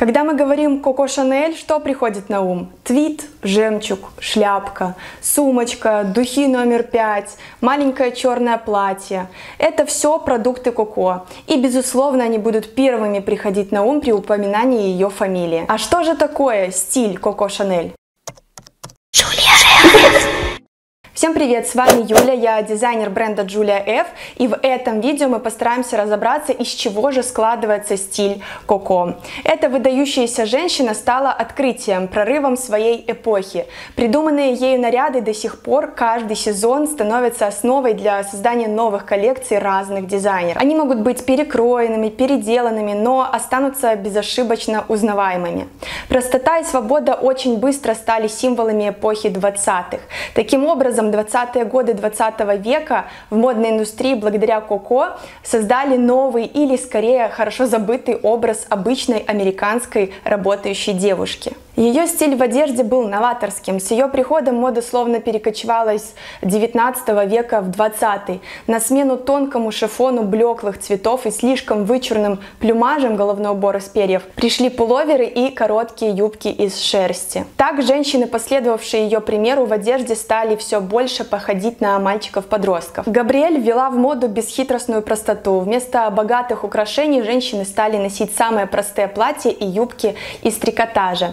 Когда мы говорим Коко Шанель, что приходит на ум? Твид, жемчуг, шляпка, сумочка, духи номер 5, маленькое черное платье. Это все продукты Коко. И, безусловно, они будут первыми приходить на ум при упоминании ее фамилии. А что же такое стиль Коко Шанель? Всем привет, с вами Юля, я дизайнер бренда Julia F, и в этом видео мы постараемся разобраться, из чего же складывается стиль Коко. Эта выдающаяся женщина стала открытием, прорывом своей эпохи. Придуманные ею наряды до сих пор каждый сезон становятся основой для создания новых коллекций разных дизайнеров. Они могут быть перекроенными, переделанными, но останутся безошибочно узнаваемыми. Простота и свобода очень быстро стали символами эпохи 20-х. Таким образом, 20-е годы 20 века в модной индустрии благодаря Коко создали новый или скорее хорошо забытый образ обычной американской работающей девушки. Ее стиль в одежде был новаторским. С ее приходом мода словно перекочевала из 19 века в 20-й. На смену тонкому шифону блеклых цветов и слишком вычурным плюмажем головной убор из перьев пришли пуловеры и короткие юбки из шерсти. Так женщины, последовавшие ее примеру, в одежде стали все больше походить на мальчиков-подростков. Габриэль ввела в моду бесхитростную простоту. Вместо богатых украшений женщины стали носить самые простые платья и юбки из трикотажа.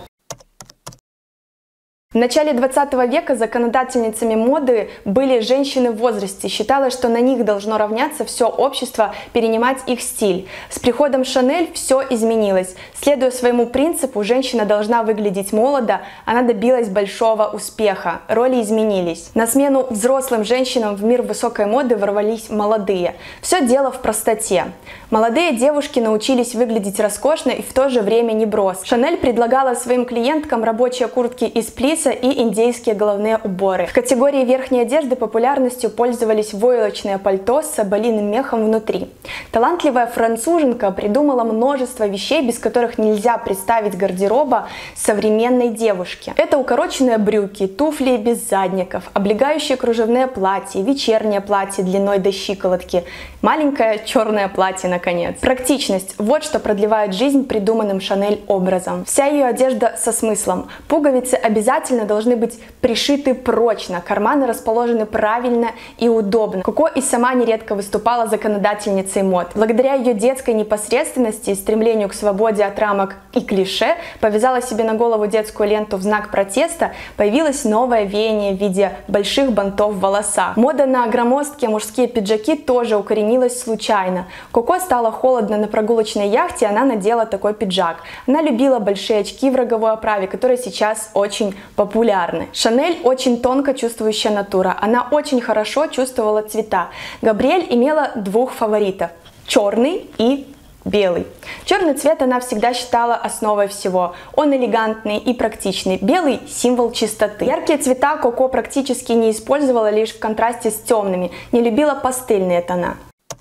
В начале 20 века законодательницами моды были женщины в возрасте. Считалось, что на них должно равняться все общество, перенимать их стиль. С приходом Шанель все изменилось. Следуя своему принципу, женщина должна выглядеть молодо, она добилась большого успеха. Роли изменились. На смену взрослым женщинам в мир высокой моды ворвались молодые. Все дело в простоте. Молодые девушки научились выглядеть роскошно и в то же время неброско. Шанель предлагала своим клиенткам рабочие куртки из плиса и индейские головные уборы. В категории верхней одежды популярностью пользовались войлочное пальто с соболиным мехом внутри. Талантливая француженка придумала множество вещей, без которых нельзя представить гардероба современной девушки. Это укороченные брюки, туфли без задников, облегающие кружевные платья, вечернее платье длиной до щиколотки, маленькое черное платье, наконец. Практичность – вот что продлевает жизнь придуманным Шанель образом. Вся ее одежда со смыслом. Пуговицы обязательно должны быть пришиты прочно, карманы расположены правильно и удобно. Коко и сама нередко выступала законодательницей мод. Благодаря ее детской непосредственности и стремлению к свободе от рамок и клише, повязала себе на голову детскую ленту в знак протеста, появилось новое веяние в виде больших бантов в волосах. Мода на громоздкие мужские пиджаки тоже укоренилась случайно. Коко стало холодно на прогулочной яхте, она надела такой пиджак. Она любила большие очки в роговой оправе, которые сейчас очень популярны. Шанель очень тонко чувствующая натура. Она очень хорошо чувствовала цвета. Габриэль имела двух фаворитов – черный и белый. Черный цвет она всегда считала основой всего. Он элегантный и практичный. Белый – символ чистоты. Яркие цвета Коко практически не использовала, лишь в контрасте с темными. Не любила пастельные тона.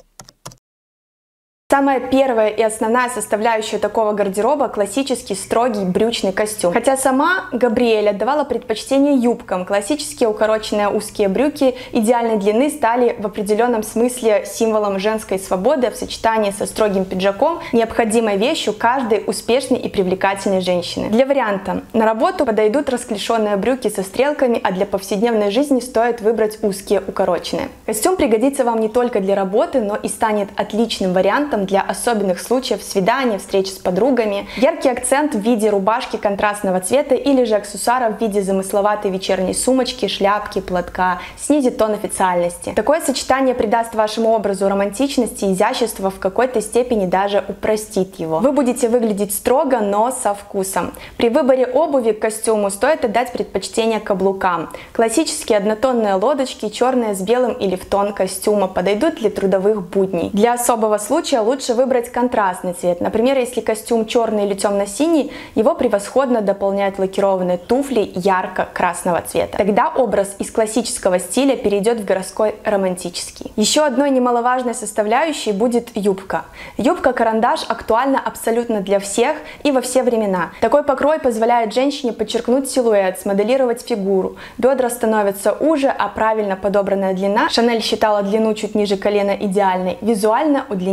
Самая первая и основная составляющая такого гардероба – классический строгий брючный костюм. Хотя сама Габриэль отдавала предпочтение юбкам, классические укороченные узкие брюки идеальной длины стали в определенном смысле символом женской свободы в сочетании со строгим пиджаком, необходимой вещью каждой успешной и привлекательной женщины. Для варианта на работу подойдут расклешенные брюки со стрелками, а для повседневной жизни стоит выбрать узкие укороченные. Костюм пригодится вам не только для работы, но и станет отличным вариантом для особенных случаев свиданий, встреч с подругами. Яркий акцент в виде рубашки контрастного цвета или же аксессуара в виде замысловатой вечерней сумочки, шляпки, платка снизит тон официальности. Такое сочетание придаст вашему образу романтичности и изящества, в какой-то степени даже упростит его. Вы будете выглядеть строго, но со вкусом. При выборе обуви к костюму стоит отдать предпочтение каблукам. Классические однотонные лодочки, черные с белым или в тон костюма, подойдут для трудовых будней. Для особого случая лучше выбрать контрастный цвет. Например, если костюм черный или темно-синий, его превосходно дополняют лакированные туфли ярко-красного цвета. Тогда образ из классического стиля перейдет в городской романтический. Еще одной немаловажной составляющей будет юбка. Юбка-карандаш актуальна абсолютно для всех и во все времена. Такой покрой позволяет женщине подчеркнуть силуэт, смоделировать фигуру. Бедра становятся уже, а правильно подобранная длина, Шанель считала длину чуть ниже колена идеальной, визуально удлинит ноги.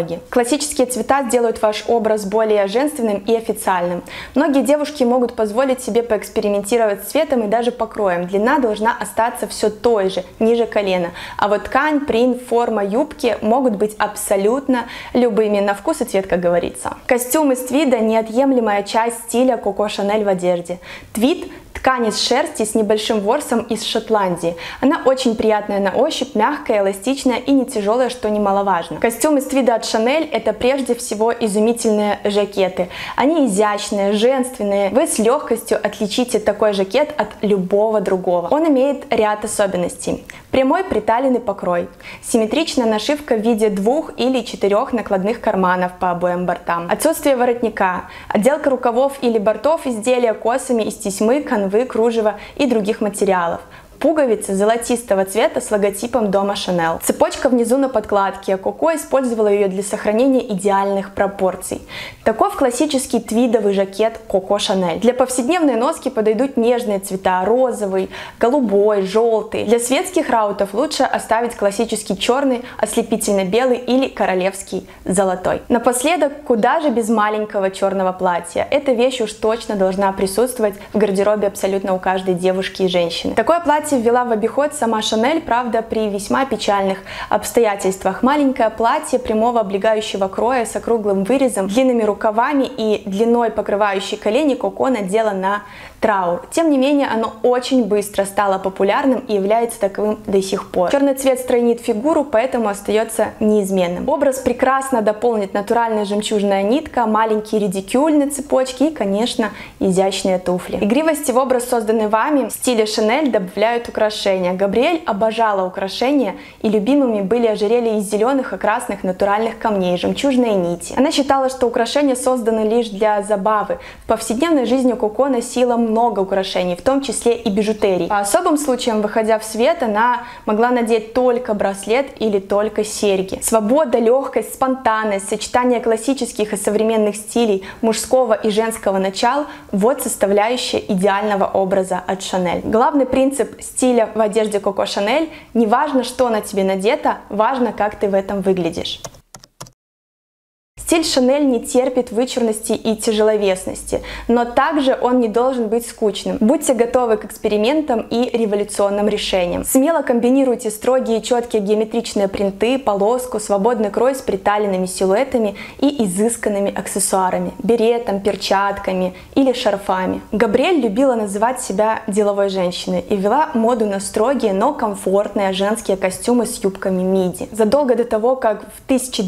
ноги. Классические цвета сделают ваш образ более женственным и официальным. Многие девушки могут позволить себе поэкспериментировать с цветом и даже покроем. Длина должна остаться все той же, ниже колена. А вот ткань, принт, форма юбки могут быть абсолютно любыми, на вкус и цвет, как говорится. Костюм из твида – неотъемлемая часть стиля Коко Шанель в одежде. Твид – ткань из шерсти с небольшим ворсом из Шотландии. Она очень приятная на ощупь, мягкая, эластичная и не тяжелая, что немаловажно. Костюм из твида от Шанель – это прежде всего изумительные жакеты. Они изящные, женственные. Вы с легкостью отличите такой жакет от любого другого. Он имеет ряд особенностей. Прямой приталенный покрой, симметричная нашивка в виде 2 или 4 накладных карманов по обоим бортам, отсутствие воротника, отделка рукавов или бортов изделия косами из тесьмы, канвы, кружева и других материалов. Пуговицы золотистого цвета с логотипом дома Шанель. Цепочка внизу на подкладке. Коко использовала ее для сохранения идеальных пропорций. Таков классический твидовый жакет Коко Шанель. Для повседневной носки подойдут нежные цвета: розовый, голубой, желтый. Для светских раутов лучше оставить классический черный, ослепительно-белый или королевский золотой. Напоследок, куда же без маленького черного платья. Эта вещь уж точно должна присутствовать в гардеробе абсолютно у каждой девушки и женщины. Такое платье ввела в обиход сама Шанель, правда, при весьма печальных обстоятельствах. Маленькое платье прямого облегающего кроя с округлым вырезом, длинными рукавами и длиной покрывающей колени Коко надела на траур. Тем не менее, оно очень быстро стало популярным и является таковым до сих пор. Черный цвет стройнит фигуру, поэтому остается неизменным. Образ прекрасно дополнит натуральная жемчужная нитка, маленький редикюль на цепочке и, конечно, изящные туфли. Игривости в образ, созданный вами, в стиле Шанель добавляют украшения. Габриэль обожала украшения, и любимыми были ожерелья из зеленых и красных натуральных камней, жемчужные нити. Она считала, что украшения созданы лишь для забавы. В повседневной жизни Коко носила много украшений, в том числе и бижутерии. По особым случаям, выходя в свет, она могла надеть только браслет или только серьги. Свобода, легкость, спонтанность, сочетание классических и современных стилей, мужского и женского начал – вот составляющая идеального образа от Шанель. Главный принцип стиля в одежде Коко Шанель – не важно, что на тебе надето, важно, как ты в этом выглядишь. Стиль Шанель не терпит вычурности и тяжеловесности, но также он не должен быть скучным. Будьте готовы к экспериментам и революционным решениям. Смело комбинируйте строгие четкие геометричные принты, полоску, свободный крой с приталенными силуэтами и изысканными аксессуарами, беретом, перчатками или шарфами. Габриэль любила называть себя деловой женщиной и вела моду на строгие, но комфортные женские костюмы с юбками миди. Задолго до того, как в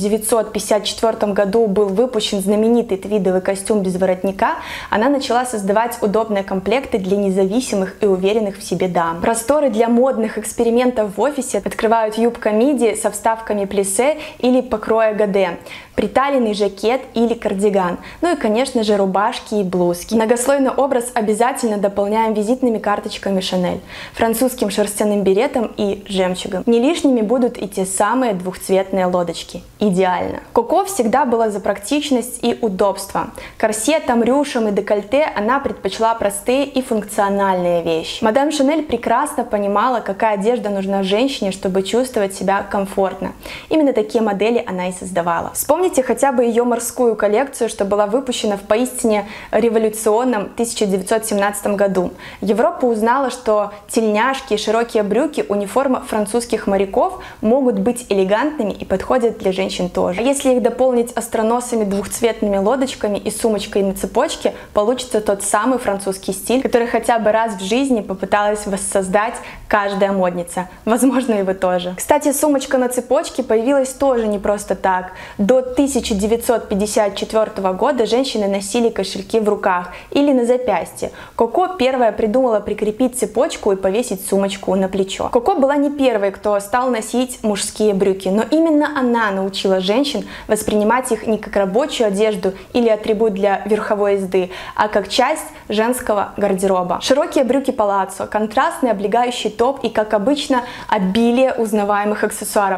1954 году был выпущен знаменитый твидовый костюм без воротника, она начала создавать удобные комплекты для независимых и уверенных в себе дам. Просторы для модных экспериментов в офисе открывают юбка миди со вставками плиссе или покроя гаде, приталенный жакет или кардиган, ну и, конечно же, рубашки и блузки. Многослойный образ обязательно дополняем визитными карточками Шанель, французским шерстяным беретом и жемчугом. Не лишними будут и те самые двухцветные лодочки. Идеально. Коко всегда была за практичность и удобство. Корсетам, рюшам и декольте она предпочла простые и функциональные вещи. Мадам Шанель прекрасно понимала, какая одежда нужна женщине, чтобы чувствовать себя комфортно. Именно такие модели она и создавала. Вспомните хотя бы ее морскую коллекцию, что была выпущена в поистине революционном 1917 году. Европа узнала, что тельняшки и широкие брюки, униформа французских моряков, могут быть элегантными и подходят для женщин тоже. А если их дополнить остроносыми двухцветными лодочками и сумочкой на цепочке, получится тот самый французский стиль, который хотя бы раз в жизни попыталась воссоздать каждая модница. Возможно, и вы тоже. Кстати, сумочка на цепочке появилась тоже не просто так. До 1954 года женщины носили кошельки в руках или на запястье. Коко первая придумала прикрепить цепочку и повесить сумочку на плечо. Коко была не первой, кто стал носить мужские брюки, но именно она научила женщин воспринимать их не как рабочую одежду или атрибут для верховой езды, а как часть женского гардероба. Широкие брюки палаццо, контрастный облегающий топ и, как обычно, обилие узнаваемых аксессуаров.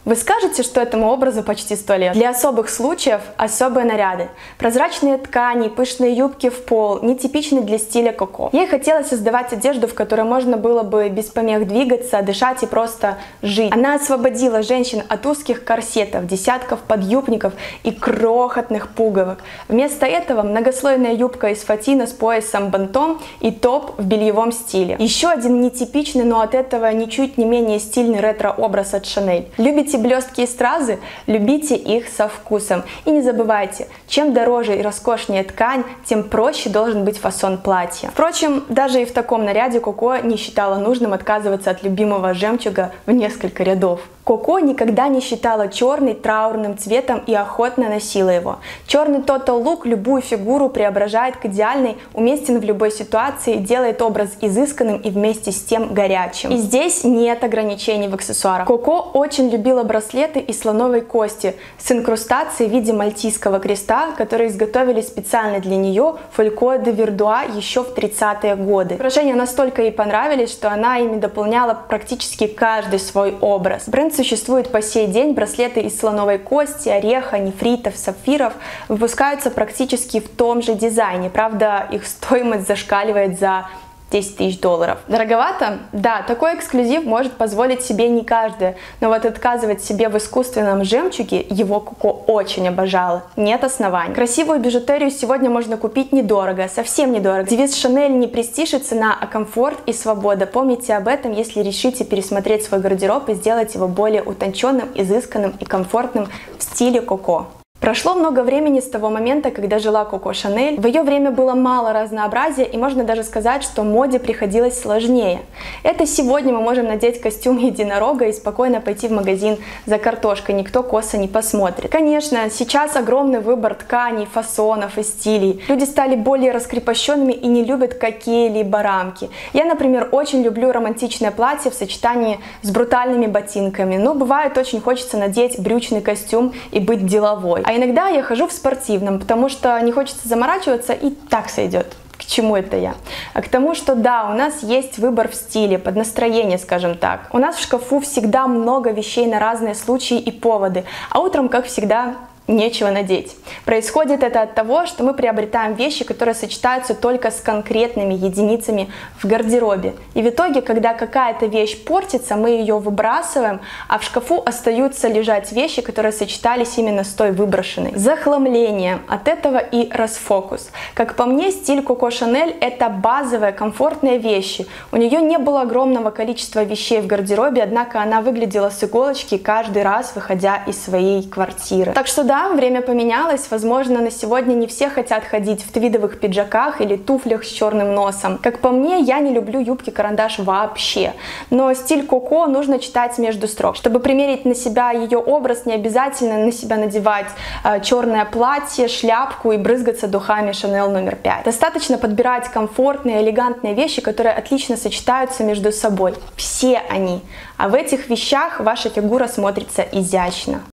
Вы скажете, что этому образу почти 100 лет. Для особых случаев особые наряды. Прозрачные ткани, пышные юбки в пол, нетипичны для стиля Коко. Ей хотелось создавать одежду, в которой можно было бы без помех двигаться, дышать и просто жить. Она освободила женщин от узких корсетов, десятков подъюбников и крохотных пуговок. Вместо этого многослойная юбка из фатина с поясом бантом и топ в бельевом стиле. Еще один нетипичный, но от этого ничуть не менее стильный ретро-образ от Шанель. Любите блестки и стразы? Любите их со вкусом. И не забывайте, чем дороже и роскошнее ткань, тем проще должен быть фасон платья. Впрочем, даже и в таком наряде Коко не считала нужным отказываться от любимого жемчуга в несколько рядов. Коко никогда не считала черный траурным цветом и охотно носила его. Черный Total Look любую фигуру преображает к идеальной, уместен в любой ситуации, делает образ изысканным и вместе с тем горячим. И здесь нет ограничений в аксессуарах. Коко очень любила браслеты из слоновой кости с инкрустацией в виде мальтийского креста, которые изготовили специально для нее Фолько де Вердуа еще в 30-е годы. Украшения настолько ей понравились, что она ими дополняла практически каждый свой образ. Бренд существует по сей день. Браслеты из слоновой кости, ореха, нефритов, сапфиров выпускаются практически в том же дизайне. Правда, их стоимость зашкаливает за 10 тысяч долларов. Дороговато? Да, такой эксклюзив может позволить себе не каждый, но вот отказывать себе в искусственном жемчуге его Коко очень обожала. Нет оснований. Красивую бижутерию сегодня можно купить недорого, совсем недорого. Девиз Шанель: не престиж и цена, а комфорт и свобода. Помните об этом, если решите пересмотреть свой гардероб и сделать его более утонченным, изысканным и комфортным в стиле Коко. Прошло много времени с того момента, когда жила Коко Шанель. В ее время было мало разнообразия, и можно даже сказать, что моде приходилось сложнее. Это сегодня мы можем надеть костюм единорога и спокойно пойти в магазин за картошкой, никто косо не посмотрит. Конечно, сейчас огромный выбор тканей, фасонов и стилей. Люди стали более раскрепощенными и не любят какие-либо рамки. Я, например, очень люблю романтичное платье в сочетании с брутальными ботинками, но бывает очень хочется надеть брючный костюм и быть деловой. А иногда я хожу в спортивном, потому что не хочется заморачиваться, и так сойдет. К чему это я? А к тому, что да, у нас есть выбор в стиле, под настроение, скажем так. У нас в шкафу всегда много вещей на разные случаи и поводы, а утром, как всегда, нечего надеть. Происходит это от того, что мы приобретаем вещи, которые сочетаются только с конкретными единицами в гардеробе. И в итоге, когда какая-то вещь портится, мы ее выбрасываем, а в шкафу остаются лежать вещи, которые сочетались именно с той выброшенной. Захламление. От этого и расфокус. Как по мне, стиль Коко Шанель — это базовые, комфортные вещи. У нее не было огромного количества вещей в гардеробе, однако она выглядела с иголочки каждый раз, выходя из своей квартиры. Так что да, время поменялось. Возможно, на сегодня не все хотят ходить в твидовых пиджаках или туфлях с черным носом. Как по мне, я не люблю юбки-карандаш вообще. Но стиль Коко нужно читать между строк. Чтобы примерить на себя ее образ, не обязательно на себя надевать черное платье, шляпку и брызгаться духами Chanel номер 5. Достаточно подбирать комфортные, элегантные вещи, которые отлично сочетаются между собой. Все они. А в этих вещах ваша фигура смотрится изящно.